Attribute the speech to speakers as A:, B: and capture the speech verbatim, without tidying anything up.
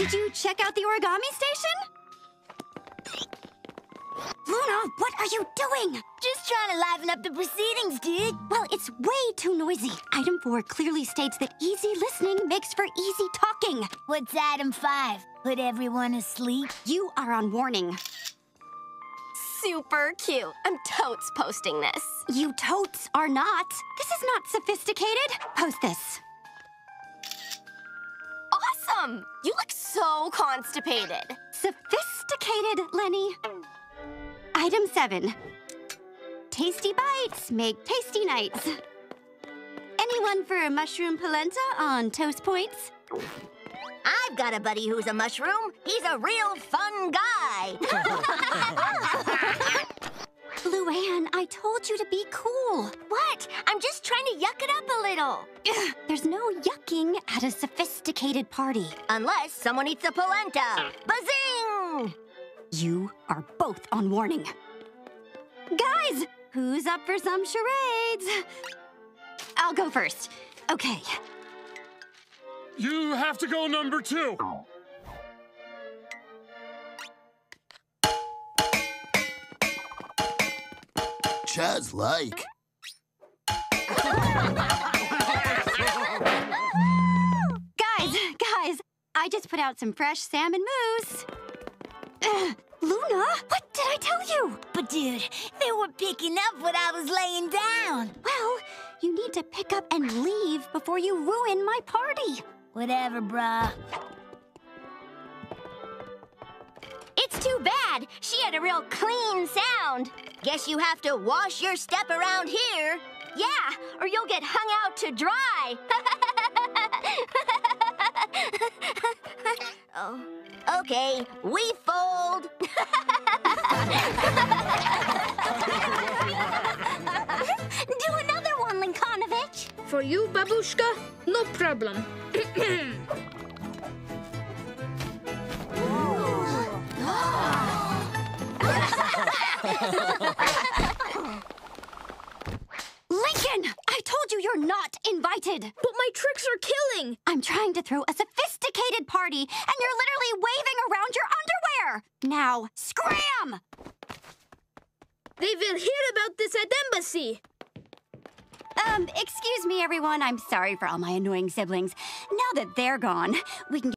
A: Did you check out the origami station? Luna, what are you doing?
B: Just trying to liven up the proceedings, dude.
A: Well, it's way too noisy. Item four clearly states that easy listening makes for easy talking.
B: What's item five? Put everyone asleep?
A: You are on warning.
C: Super cute. I'm totes posting this.
A: You totes are not. This is not sophisticated. Post this.
C: Awesome! You look so constipated.
A: Sophisticated, Lenny. Item seven. Tasty bites make tasty nights. Anyone for mushroom polenta on toast points?
B: I've got a buddy who's a mushroom. He's a real fun guy.
A: Luann, I told you to be cool.
B: What? I'm just trying to yuck it up a little.
A: Ugh, there's no yucking at a sophisticated party.
B: Unless someone eats a polenta. Bazing!
A: You are both on warning. Guys, who's up for some charades? I'll go first. Okay.
D: You have to go number two.
E: Chaz like.
A: Guys, guys, I just put out some fresh salmon mousse. Ugh, Luna, what did I tell you?
B: But dude, they were picking up what I was laying down.
A: Well, you need to pick up and leave before you ruin my party.
B: Whatever, bruh.
C: It's too bad. She had a real clean sound.
B: Guess you have to wash your step around here.
C: Yeah, or you'll get hung out to dry.
B: Oh, okay, we fold.
A: Do another one, Linkonovich.
F: For you, Babushka, no problem.
A: Lincoln, I told you you're not invited.
F: But my tricks are killing.
A: I'm trying to throw a sophisticated party, and you're literally waving around your underwear. Now, scram!
F: They will hear about this at embassy.
A: Um, excuse me, everyone. I'm sorry for all my annoying siblings. Now that they're gone, we can